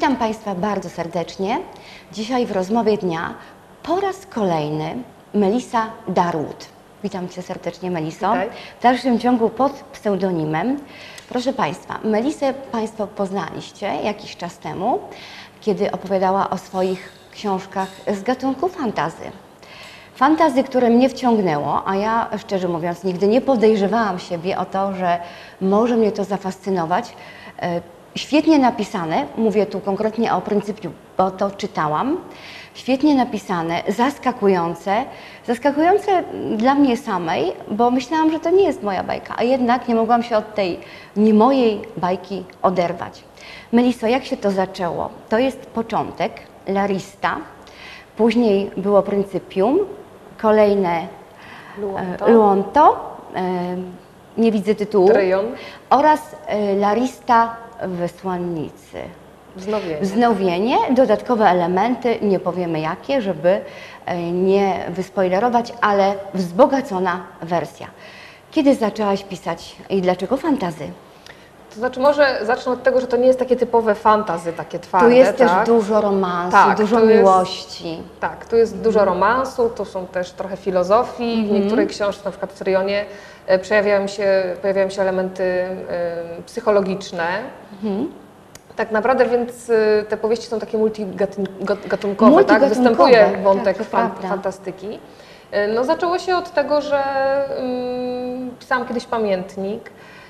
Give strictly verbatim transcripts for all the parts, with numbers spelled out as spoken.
Witam Państwa bardzo serdecznie. Dzisiaj w rozmowie dnia po raz kolejny Melisa Darwood. Witam Cię serdecznie, Meliso. Witaj. W dalszym ciągu pod pseudonimem. Proszę Państwa, Melisę Państwo poznaliście jakiś czas temu, kiedy opowiadała o swoich książkach z gatunku fantasy. Fantasy, które mnie wciągnęło, a ja szczerze mówiąc nigdy nie podejrzewałam siebie o to, że może mnie to zafascynować. Świetnie napisane, mówię tu konkretnie o Pryncypium, bo to czytałam. Świetnie napisane, zaskakujące, zaskakujące dla mnie samej, bo myślałam, że to nie jest moja bajka, a jednak nie mogłam się od tej nie mojej bajki oderwać. Meliso, jak się to zaczęło? To jest początek, Larista, później było Pryncypium, kolejne Luonto, Luonto, nie widzę tytułu, Tryjon, oraz Larista Wysłannicy. Wznowienie. Wznowienie, dodatkowe elementy, nie powiemy jakie, żeby nie wyspoilerować, ale wzbogacona wersja. Kiedy zaczęłaś pisać i dlaczego fantazy? To znaczy może zacznę od tego, że to nie jest takie typowe fantasy, takie twarde. Tu jest tak? też dużo romansu, Tak, dużo tu jest- miłości. Tak, tu jest dużo romansu, tu są też trochę filozofii. W niektórej książce, na przykład w Tryjonie, e, pojawiają się, pojawiają się elementy e, psychologiczne. Tak naprawdę, więc e, te powieści są takie multigatunkowe, tak? Występuje wątek tak, to fan, prawda. fantastyki. E, No zaczęło się od tego, że mm, pisałam kiedyś pamiętnik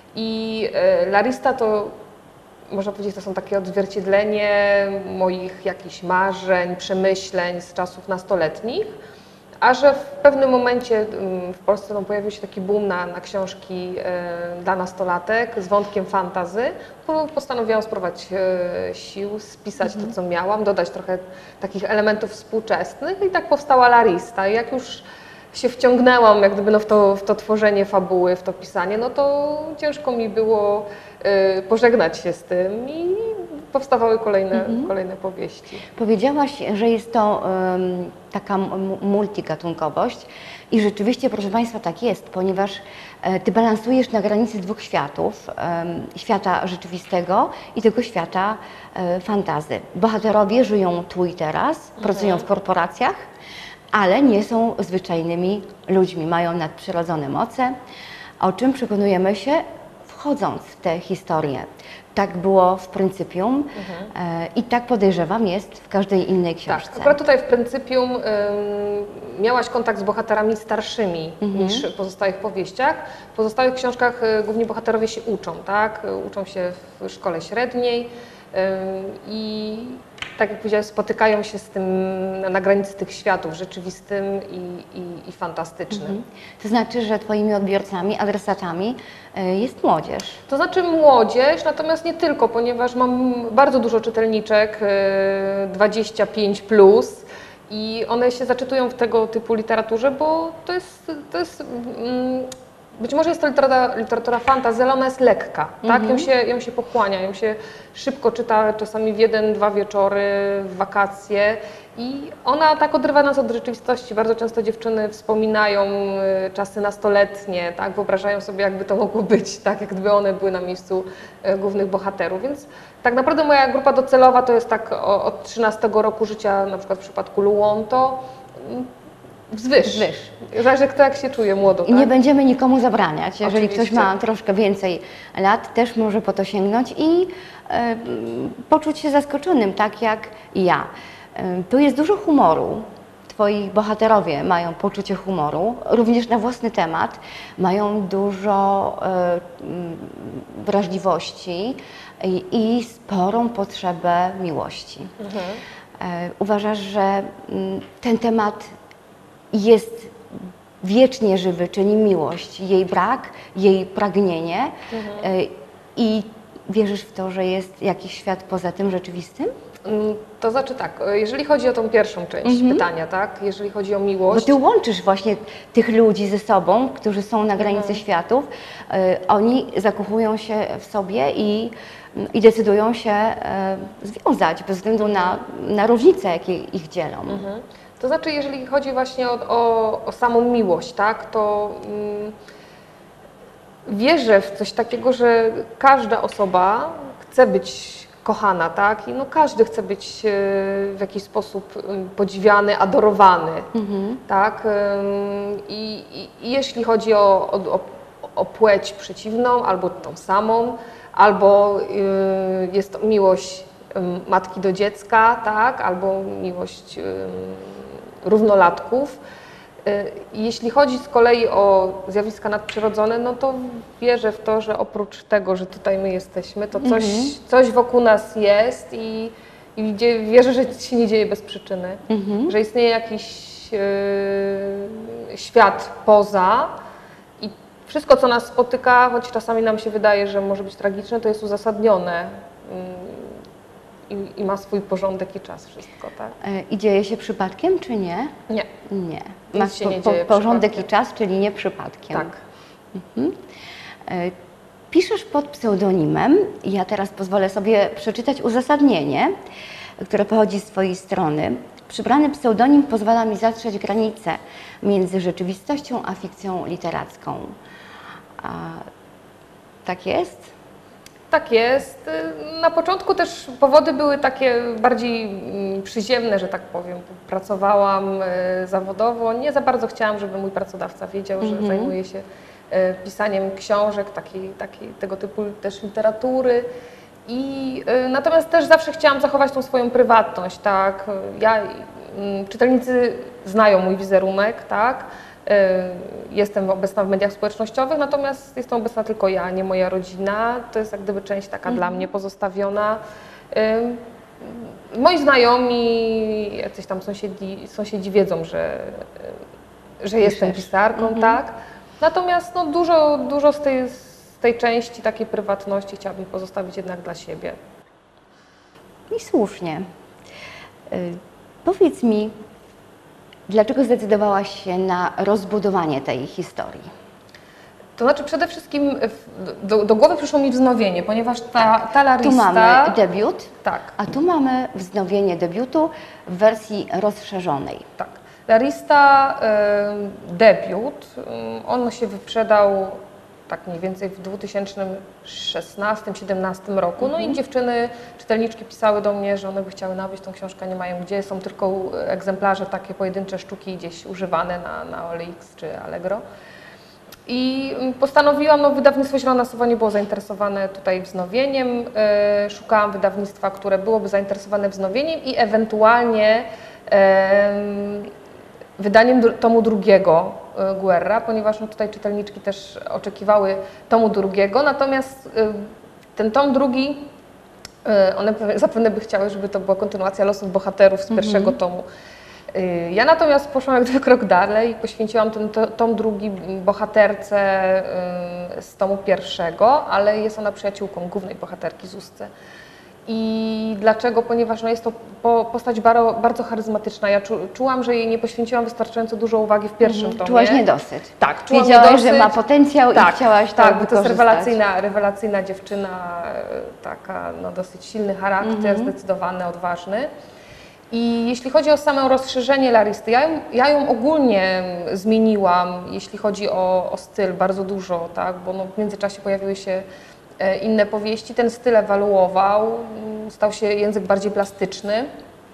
i e, Larista to, można powiedzieć, to są takie odzwierciedlenie moich jakichś marzeń, przemyśleń z czasów nastoletnich, a że w pewnym momencie mm, w Polsce no, pojawił się taki boom na, na książki e, dla nastolatek z wątkiem fantasy, to postanowiłam spróbować e, sił, spisać to, co miałam, dodać trochę takich elementów współczesnych i tak powstała Larista. I jak już się wciągnęłam jak gdyby no, w, to, w to tworzenie fabuły, w to pisanie, no to ciężko mi było y, pożegnać się z tym i powstawały kolejne, kolejne powieści. Powiedziałaś, że jest to um, taka m- multigatunkowość i rzeczywiście, proszę Państwa, tak jest, ponieważ e, Ty balansujesz na granicy dwóch światów, em, świata rzeczywistego i tego świata e, fantazy. Bohaterowie żyją tu i teraz, pracują w korporacjach, ale nie są zwyczajnymi ludźmi, mają nadprzyrodzone moce, o czym przekonujemy się wchodząc w tę historię. Tak było w Pryncypium e, i tak podejrzewam jest w każdej innej książce. Tak, akurat tutaj w Pryncypium ym, miałaś kontakt z bohaterami starszymi niż w pozostałych powieściach. W pozostałych książkach y, główni bohaterowie się uczą, tak? Uczą się w szkole średniej ym, i tak jak powiedziałam, spotykają się z tym na, na granicy tych światów, rzeczywistym i, i, i fantastycznym. To znaczy, że Twoimi odbiorcami, adresatami e, jest młodzież. To znaczy młodzież, natomiast nie tylko, ponieważ mam bardzo dużo czytelniczek, e, dwadzieścia pięć plus, i one się zaczytują w tego typu literaturze, bo to jest, to jest mm, być może jest to literatura, literatura fantasy, ale ona jest lekka, tak? Ją się, ją się pochłania, ją się szybko czyta, czasami w jeden, dwa wieczory, w wakacje. I ona tak odrywa nas od rzeczywistości. Bardzo często dziewczyny wspominają y, czasy nastoletnie, tak? Wyobrażają sobie, jakby to mogło być, tak? Jak gdyby one były na miejscu y, głównych bohaterów. Więc tak naprawdę moja grupa docelowa to jest tak o, od trzynastego roku życia, na przykład w przypadku Luonto, y, wzwyż. Wzwyż. Zależy, kto jak się czuje młodo. I Tak? nie będziemy nikomu zabraniać. Jeżeli ktoś Oczywiście. ma troszkę więcej lat, też może po to sięgnąć i e, poczuć się zaskoczonym, tak jak i ja. E, tu jest dużo humoru. Twoi bohaterowie mają poczucie humoru, również na własny temat, mają dużo e, m, wrażliwości i, i sporą potrzebę miłości. E, uważasz, że m, ten temat jest wiecznie żywy, czyli miłość, jej brak, jej pragnienie y, i wierzysz w to, że jest jakiś świat poza tym rzeczywistym? Mm, To znaczy tak, jeżeli chodzi o tą pierwszą część pytania, tak, jeżeli chodzi o Bo miłość, Ty łączysz właśnie tych ludzi ze sobą, którzy są na granicy światów, y, oni zakochują się w sobie i, i decydują się y, związać bez względu na, na różnice, jakie ich dzielą. to znaczy jeżeli chodzi właśnie o, o, o samą miłość, tak, to mm, wierzę w coś takiego, że każda osoba chce być kochana, tak? I no każdy chce być w jakiś sposób podziwiany, adorowany, mhm. tak? I, i, I jeśli chodzi o, o, o płeć przeciwną, albo tą samą, albo jest to miłość matki do dziecka, tak? Albo miłość równolatków. Jeśli chodzi z kolei o zjawiska nadprzyrodzone, no to wierzę w to, że oprócz tego, że tutaj my jesteśmy, to coś, mhm. coś wokół nas jest i, i wierzę, że się nie dzieje bez przyczyny, mhm. że istnieje jakiś yy, świat poza i wszystko, co nas spotyka, choć czasami nam się wydaje, że może być tragiczne, to jest uzasadnione. Yy, I, I ma swój porządek i czas wszystko, tak? I dzieje się przypadkiem, czy nie? Nie. Nie. Nic Masz się nie po, dzieje porządek i czas, czyli nie przypadkiem. Tak. Mhm. Piszesz pod pseudonimem, ja teraz pozwolę sobie przeczytać uzasadnienie, które pochodzi z Twojej strony. Przybrany pseudonim pozwala mi zatrzeć granice między rzeczywistością a fikcją literacką. A tak jest? Tak jest. Na początku też powody były takie bardziej przyziemne, że tak powiem. Pracowałam zawodowo, nie za bardzo chciałam, żeby mój pracodawca wiedział, mm-hmm. że zajmuję się pisaniem książek, takiej, takiej, tego typu też literatury. I natomiast też zawsze chciałam zachować tą swoją prywatność, tak. Ja, czytelnicy znają mój wizerunek, tak. Jestem obecna w mediach społecznościowych, natomiast jestem obecna tylko ja, nie moja rodzina. To jest jak gdyby część taka mm. dla mnie pozostawiona. Moi znajomi, jacyś tam sąsiedzi, sąsiedzi wiedzą, że, że jestem pisarką, mm-hmm. tak. Natomiast no, dużo, dużo z tej, z tej części takiej prywatności chciałabym pozostawić jednak dla siebie. I słusznie. Y, powiedz mi, dlaczego zdecydowałaś się na rozbudowanie tej historii? To znaczy przede wszystkim do, do głowy przyszło mi wznowienie, ponieważ ta, ta Larista... Tu mamy debiut, tak. a tu mamy wznowienie debiutu w wersji rozszerzonej. Tak. Larista y, debiut, y, on się wyprzedał tak mniej więcej w dwa tysiące szesnastym siedemnastym roku. No i dziewczyny, czytelniczki pisały do mnie, że one by chciały nabyć tą książkę, nie mają gdzie, są tylko egzemplarze, takie pojedyncze sztuki gdzieś używane na, na O L X czy Allegro. I postanowiłam, no wydawnictwo Zielona Sowa nie było zainteresowane tutaj wznowieniem, e, szukałam wydawnictwa, które byłoby zainteresowane wznowieniem i ewentualnie e, wydaniem tomu drugiego Guerra, ponieważ no, tutaj czytelniczki też oczekiwały tomu drugiego, natomiast e, ten tom drugi, e, one zapewne by chciały, żeby to była kontynuacja losów bohaterów z pierwszego mm-hmm. tomu. Ja natomiast poszłam jak gdyby krok dalej i poświęciłam ten tom drugi bohaterce z tomu pierwszego, ale jest ona przyjaciółką głównej bohaterki Zuzce. I dlaczego? Ponieważ no jest to postać bardzo, bardzo charyzmatyczna. Ja czu, czułam, że jej nie poświęciłam wystarczająco dużo uwagi w pierwszym mhm. tomie. Czułaś niedosyt. Tak, czułam Wiedziałaś, niedosyt. że ma potencjał tak, i chciałaś tak, to wykorzystać. To jest rewelacyjna, rewelacyjna dziewczyna, taka no, dosyć silny charakter, mhm. zdecydowany, odważny. I jeśli chodzi o samo rozszerzenie Laristy, ja ją, ja ją ogólnie zmieniłam, jeśli chodzi o, o styl, bardzo dużo, tak? Bo no w międzyczasie pojawiły się inne powieści, ten styl ewoluował, stał się język bardziej plastyczny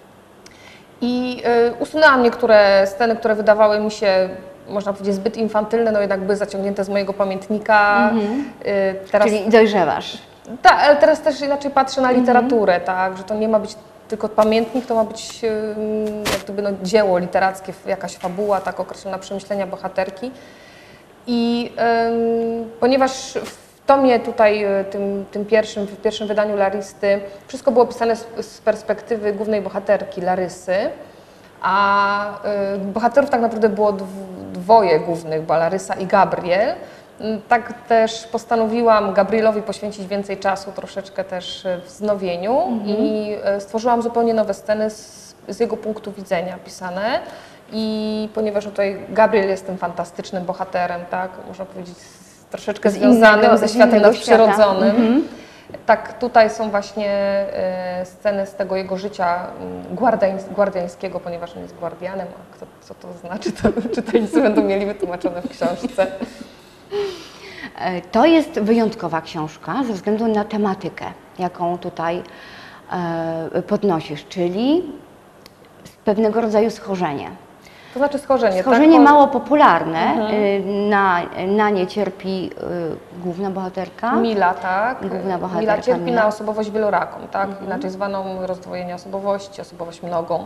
i y, usunęłam niektóre sceny, które wydawały mi się, można powiedzieć, zbyt infantylne, no jednak były zaciągnięte z mojego pamiętnika. Mm-hmm. y, teraz... Czyli dojrzewasz. Tak, ale teraz też inaczej patrzę na literaturę, mm-hmm. tak, że to nie ma być tylko pamiętnik, to ma być jak gdyby no, dzieło literackie, jakaś fabuła, tak określona, przemyślenia bohaterki. I ym, ponieważ w tomie tutaj, tym, tym pierwszym, w pierwszym wydaniu Laristy, wszystko było pisane z, z perspektywy głównej bohaterki Larysy, a y, bohaterów tak naprawdę było dwoje głównych, była Larysa i Gabriel. Tak też postanowiłam Gabrielowi poświęcić więcej czasu, troszeczkę też wznowieniu mm-hmm. i stworzyłam zupełnie nowe sceny z, z jego punktu widzenia pisane. I ponieważ tutaj Gabriel jest tym fantastycznym bohaterem, tak, można powiedzieć, troszeczkę z związanym innego, ze światem nadprzyrodzonym. Mm-hmm. Tak, tutaj są właśnie e, sceny z tego jego życia guardiańs, guardiańskiego, ponieważ on jest guardianem, a kto, co to znaczy, to czytelnicy będą mieli wytłumaczone w książce. E, To jest wyjątkowa książka ze względu na tematykę, jaką tutaj e, podnosisz, czyli pewnego rodzaju schorzenie. To znaczy schorzenie, Schorzenie tak? mało popularne, Mhm. y, na, na nie cierpi y, główna bohaterka. Mila, tak? Główna bohaterka Mila cierpi Mila. na osobowość wieloraką, tak? Mhm. Inaczej zwaną rozdwojenie osobowości, osobowość mnogą.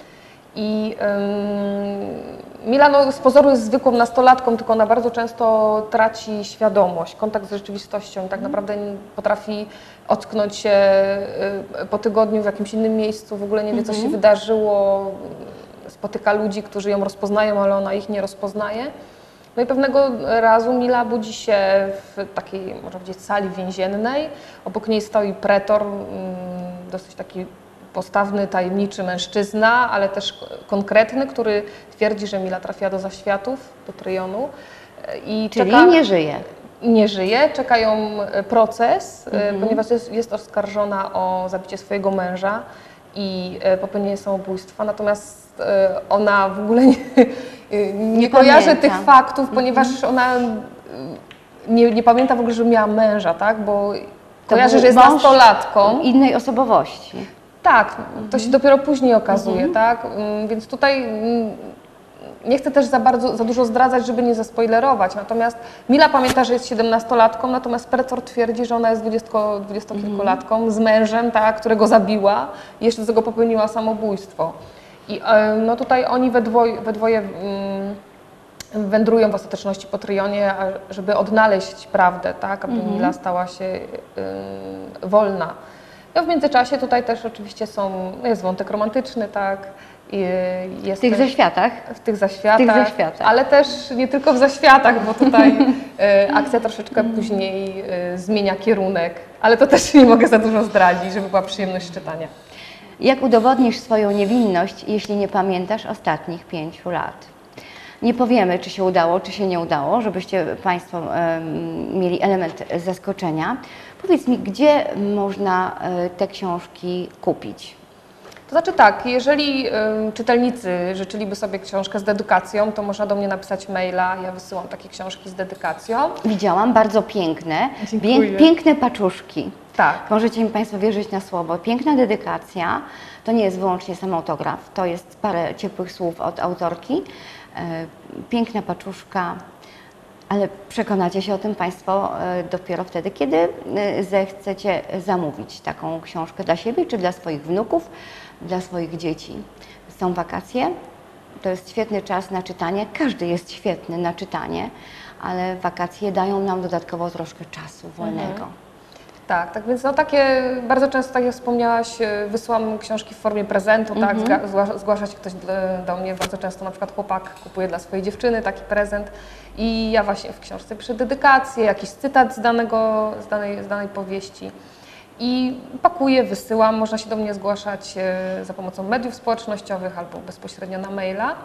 I ym, Mila no, z pozoru jest zwykłą nastolatką, tylko ona bardzo często traci świadomość, kontakt z rzeczywistością. Tak naprawdę nie potrafi ocknąć się y, po tygodniu w jakimś innym miejscu, w ogóle nie wie, co się wydarzyło. Spotyka ludzi, którzy ją rozpoznają, ale ona ich nie rozpoznaje. No i pewnego razu Mila budzi się w takiej, można powiedzieć, sali więziennej. Obok niej stoi pretor, mm, dosyć taki postawny, tajemniczy mężczyzna, ale też konkretny, który twierdzi, że Mila trafiła do zaświatów, do Tryjonu. I Czyli czeka, nie żyje. nie żyje, czeka ją proces, Mhm. ponieważ jest, jest oskarżona o zabicie swojego męża i popełnienie samobójstwa, natomiast ona w ogóle nie, nie, Nie kojarzy pamięta. tych faktów, ponieważ ona nie, nie pamięta w ogóle, że miała męża, tak? Bo To kojarzy, był że jest mąż nastolatką. innej osobowości. Tak, to się dopiero później okazuje, tak? Mm, Więc tutaj mm, nie chcę też za bardzo, za dużo zdradzać, żeby nie zaspoilerować. Natomiast Mila pamięta, że jest siedemnastolatką, natomiast pretor twierdzi, że ona jest dwudziesto, dwudziestokilkulatką z mężem, tak, którego zabiła i jeszcze do tego popełniła samobójstwo. I e, no tutaj oni we dwoje, we dwoje mm, wędrują w ostateczności po Tryjonie, a- żeby odnaleźć prawdę, tak, aby Mila stała się y, wolna. No w międzyczasie tutaj też oczywiście są, no jest wątek romantyczny, tak, i jest W tych też, zaświatach. w tych zaświatach, W tych zaświatach. ale też nie tylko w zaświatach, bo tutaj y, akcja troszeczkę później y, zmienia kierunek, ale to też nie mogę za dużo zdradzić, żeby była przyjemność czytania. Jak udowodnisz swoją niewinność, jeśli nie pamiętasz ostatnich pięciu lat? Nie powiemy, czy się udało, czy się nie udało, żebyście Państwo em, mieli element zaskoczenia. Powiedz mi, gdzie można e, te książki kupić? To znaczy tak, jeżeli y, czytelnicy życzyliby sobie książkę z dedykacją, to można do mnie napisać maila, ja wysyłam takie książki z dedykacją. Widziałam, bardzo piękne, Dziękuję. pię- piękne paczuszki. Tak. Możecie mi Państwo wierzyć na słowo. Piękna dedykacja, to nie jest wyłącznie sam autograf, to jest parę ciepłych słów od autorki. E, Piękna paczuszka, ale przekonacie się o tym Państwo e, dopiero wtedy, kiedy e, zechcecie zamówić taką książkę dla siebie czy dla swoich wnuków, dla swoich dzieci. Są wakacje, to jest świetny czas na czytanie, każdy jest świetny na czytanie, ale wakacje dają nam dodatkowo troszkę czasu wolnego. Tak, tak więc no takie, bardzo często, tak jak wspomniałaś, y, wysyłam książki w formie prezentu, tak, zga- zgła- zgłasza się ktoś do, do mnie, bardzo często na przykład chłopak kupuje dla swojej dziewczyny taki prezent i ja właśnie w książce piszę dedykację, jakiś cytat z, danego, z, danej, z danej powieści i pakuję, wysyłam, można się do mnie zgłaszać y, za pomocą mediów społecznościowych albo bezpośrednio na maila.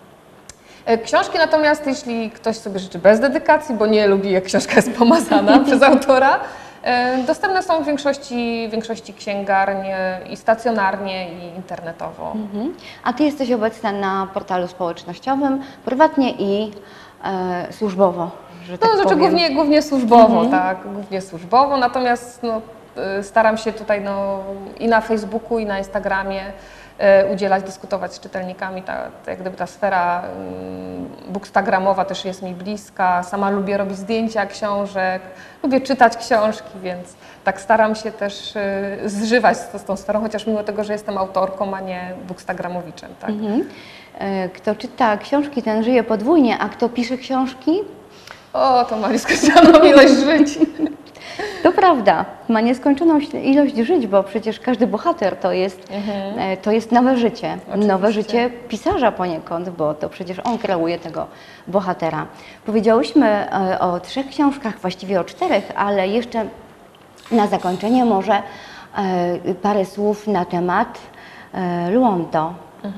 E, Książki natomiast, jeśli ktoś sobie życzy bez dedykacji, bo nie lubi, jak książka jest pomazana przez autora, e, dostępne są w większości, w większości księgarni i stacjonarnie, i internetowo. Mhm. A Ty jesteś obecna na portalu społecznościowym, prywatnie i e, służbowo, że tak No, znaczy powiem. głównie, głównie służbowo, tak, głównie służbowo, natomiast no, e, staram się tutaj no, i na Facebooku, i na Instagramie e, udzielać, dyskutować z czytelnikami. Ta, ta, jak gdyby ta sfera mm, bookstagramowa też jest mi bliska. Sama lubię robić zdjęcia książek, lubię czytać książki, więc tak staram się też e, zżywać z, z tą sferą, chociaż mimo tego, że jestem autorką, a nie bookstagramowiczem. Tak. Mhm. E, Kto czyta książki, ten żyje podwójnie, a kto pisze książki, O, to ma nieskończoną ilość żyć. to prawda, ma nieskończoną ilość żyć, bo przecież każdy bohater to jest, e, to jest nowe życie. Oczywiście. Nowe życie pisarza poniekąd, bo to przecież on kreuje tego bohatera. Powiedziałyśmy e, o trzech książkach, właściwie o czterech, ale jeszcze na zakończenie może e, parę słów na temat e, Luonto.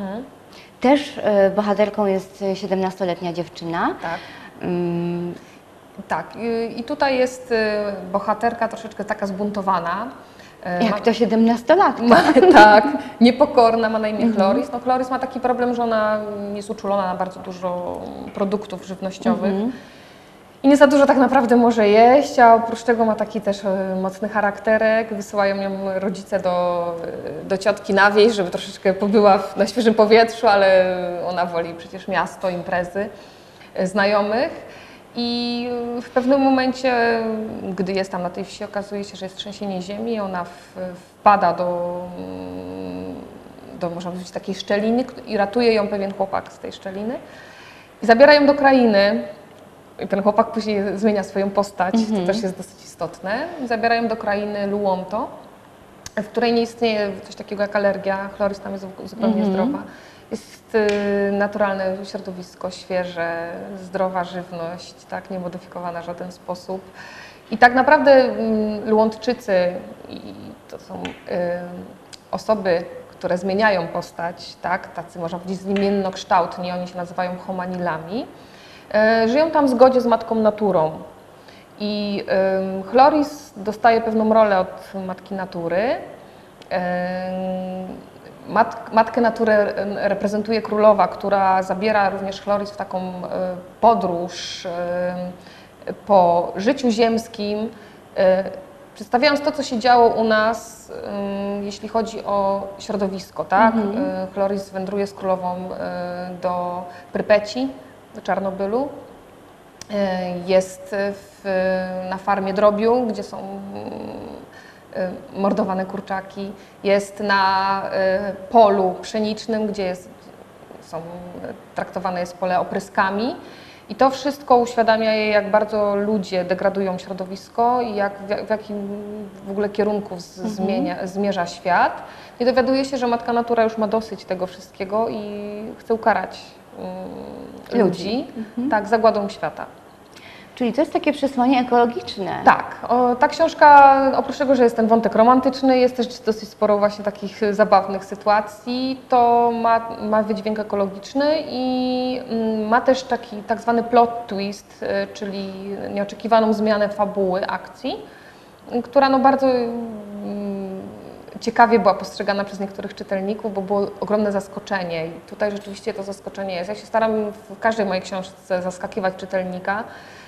Też e, bohaterką jest siedemnastoletnia dziewczyna. Tak. Mm, Tak, i- i tutaj jest y, bohaterka troszeczkę taka zbuntowana. Y, Jak ma- to siedemnastolatka. Ma, tak, niepokorna, ma na imię Chloris. No, Chloris ma taki problem, że ona jest uczulona na bardzo dużo produktów żywnościowych. I nie za dużo tak naprawdę może jeść, a oprócz tego ma taki też e, mocny charakterek. Wysyłają ją rodzice do, do ciotki na wieś, żeby troszeczkę pobyła w, na świeżym powietrzu, ale ona woli przecież miasto, imprezy, e, znajomych. I w pewnym momencie, gdy jest tam na tej wsi, okazuje się, że jest trzęsienie ziemi, ona w, wpada do, do, można powiedzieć, takiej szczeliny i ratuje ją pewien chłopak z tej szczeliny. I zabiera ją do krainy. I ten chłopak później zmienia swoją postać, Mhm. to też jest dosyć istotne. Zabierają do krainy Luonto, w której nie istnieje coś takiego jak alergia, chloris tam jest zupełnie Mhm. zdrowa. Jest y, naturalne środowisko, świeże, zdrowa żywność, tak, niemodyfikowana w żaden sposób. I tak naprawdę mm, Luontczycy, i to są y, osoby, które zmieniają postać, tak, tacy można powiedzieć zmiennokształtni, oni się nazywają homanilami. Żyją tam w zgodzie z matką naturą i y, Chloris dostaje pewną rolę od matki natury. Y, mat, matkę naturę reprezentuje królowa, która zabiera również Chloris w taką y, podróż y, po życiu ziemskim, y, przedstawiając to, co się działo u nas, y, jeśli chodzi o środowisko. Tak? Mhm. Y, Chloris wędruje z królową y, do Prypeci, do Czarnobylu. Jest w, na farmie drobiu, gdzie są mordowane kurczaki. Jest na polu pszenicznym, gdzie jest, są, traktowane jest pole opryskami. I to wszystko uświadamia jej, jak bardzo ludzie degradują środowisko i jak, w, w jakim w ogóle kierunku z, Mhm. zmienia, zmierza świat. I dowiaduje się, że matka natura już ma dosyć tego wszystkiego i chce ukarać um, ludzi, Ludzi. Mhm. tak, zagładą świata. Czyli to jest takie przesłanie ekologiczne. Tak, o, ta książka, oprócz tego, że jest ten wątek romantyczny, jest też dosyć sporo właśnie takich zabawnych sytuacji, to ma, ma wydźwięk ekologiczny i mm, ma też taki tak zwany plot twist, y, czyli nieoczekiwaną zmianę fabuły akcji, y, która no bardzo mm, ciekawie była postrzegana przez niektórych czytelników, bo było ogromne zaskoczenie i tutaj rzeczywiście to zaskoczenie jest. Ja się staram w każdej mojej książce zaskakiwać czytelnika,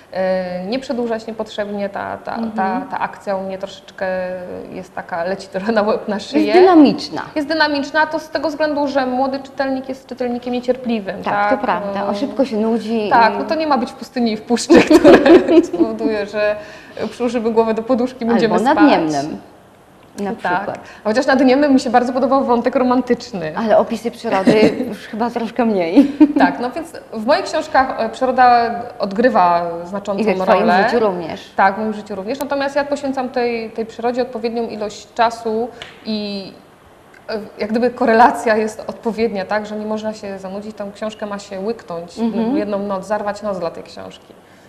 nie przedłużać niepotrzebnie, ta, ta, Mhm. ta, ta akcja u mnie troszeczkę jest taka, leci trochę na łeb, na szyję. Jest dynamiczna. Jest dynamiczna, to z tego względu, że młody czytelnik jest czytelnikiem niecierpliwym. Tak, Tak, to prawda. O szybko się nudzi. Tak, i- no to nie ma być w pustyni i w puszczy, które spowoduje, że przyłożymy głowę do poduszki, będziemy Albo spać. nadniemnym. Na przykład. Tak. A chociaż nadniemnym mi się bardzo podobał wątek romantyczny. Ale opisy przyrody już chyba troszkę mniej. Tak, no więc w moich książkach e, przyroda odgrywa znaczącą I we rolę. Twoim życiu również. Tak, w moim życiu również. Natomiast ja poświęcam tej, tej przyrodzie odpowiednią ilość czasu i e, jak gdyby korelacja jest odpowiednia, tak, że nie można się zanudzić. Tą książkę ma się łyknąć Mhm. w jedną noc, zarwać noc dla tej książki.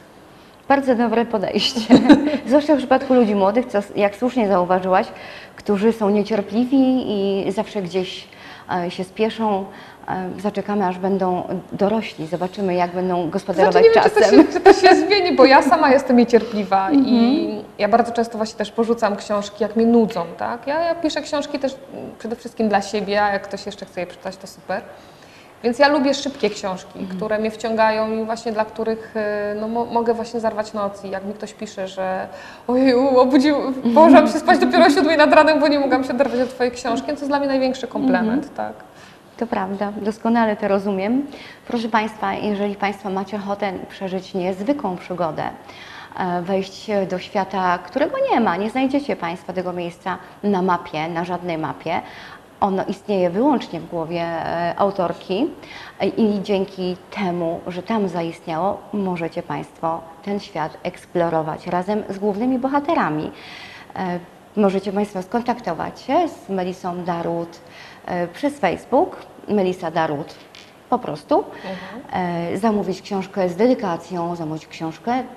Bardzo dobre podejście. Zwłaszcza w przypadku ludzi młodych, co, jak słusznie zauważyłaś, którzy są niecierpliwi i zawsze gdzieś e, się spieszą. E, zaczekamy, aż będą dorośli. Zobaczymy, jak będą gospodarować Znaczy, nie wiem, czy to, czasem. się, czy to się zmieni, bo ja sama jestem niecierpliwa i ja bardzo często właśnie też porzucam książki, jak mnie nudzą, tak? Ja, ja piszę książki też przede wszystkim dla siebie, a jak ktoś jeszcze chce je przeczytać, to super. Więc ja lubię szybkie książki, Mhm. które mnie wciągają i właśnie dla których no, mo mogę właśnie zarwać noc. I jak mi ktoś pisze, że ojej, obudził, położyłam się spać dopiero o siódmej nad ranem, bo nie mogłam się oderwać od Twojej książki, to jest dla mnie największy komplement, tak. To prawda, doskonale to rozumiem. Proszę Państwa, jeżeli Państwo macie ochotę przeżyć niezwykłą przygodę, e, wejść do świata, którego nie ma, nie znajdziecie Państwo tego miejsca na mapie, na żadnej mapie. Ono istnieje wyłącznie w głowie e, autorki e, i dzięki temu, że tam zaistniało, możecie Państwo ten świat eksplorować razem z głównymi bohaterami. E, Możecie Państwo skontaktować się z Melisą Darut e, przez Facebook, Melisa Darut po prostu, e, zamówić książkę z dedykacją, zamówić książkę, e,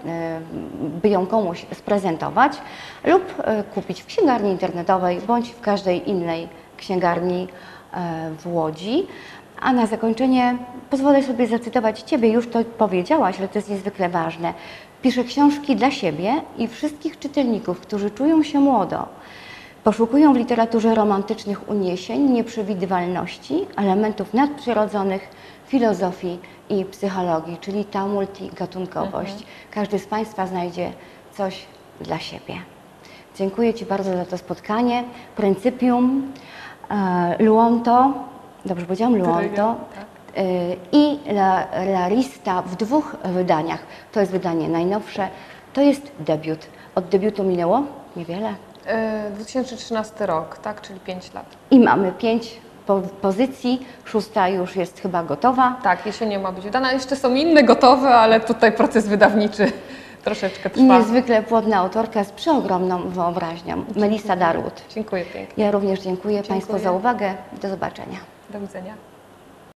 by ją komuś sprezentować lub e, kupić w księgarni internetowej bądź w każdej innej księgarni e, w Łodzi. A na zakończenie pozwolę sobie zacytować Ciebie, już to powiedziałaś, ale to jest niezwykle ważne. Piszę książki dla siebie i wszystkich czytelników, którzy czują się młodo. Poszukują w literaturze romantycznych uniesień, nieprzewidywalności, elementów nadprzyrodzonych, filozofii i psychologii, czyli ta multigatunkowość. Mhm. Każdy z Państwa znajdzie coś dla siebie. Dziękuję Ci bardzo za to spotkanie. Pryncypium, e, Luonto, dobrze powiedziałam? Luonto. Tak. e, I La, Larista w dwóch wydaniach. To jest wydanie najnowsze, to jest debiut. Od debiutu minęło niewiele. E, dwa tysiące trzynasty rok, tak, czyli pięć lat. I mamy pięć po pozycji, szósta już jest chyba gotowa. Tak, jesienią ma być wydana. Jeszcze są inne gotowe, ale tutaj proces wydawniczy troszeczkę I trwa. niezwykle płodna autorka z przeogromną wyobraźnią, Melissa Darwood. Dziękuję pięknie. Ja również dziękuję, Dziękuję. Państwu za uwagę. Do zobaczenia. Do widzenia.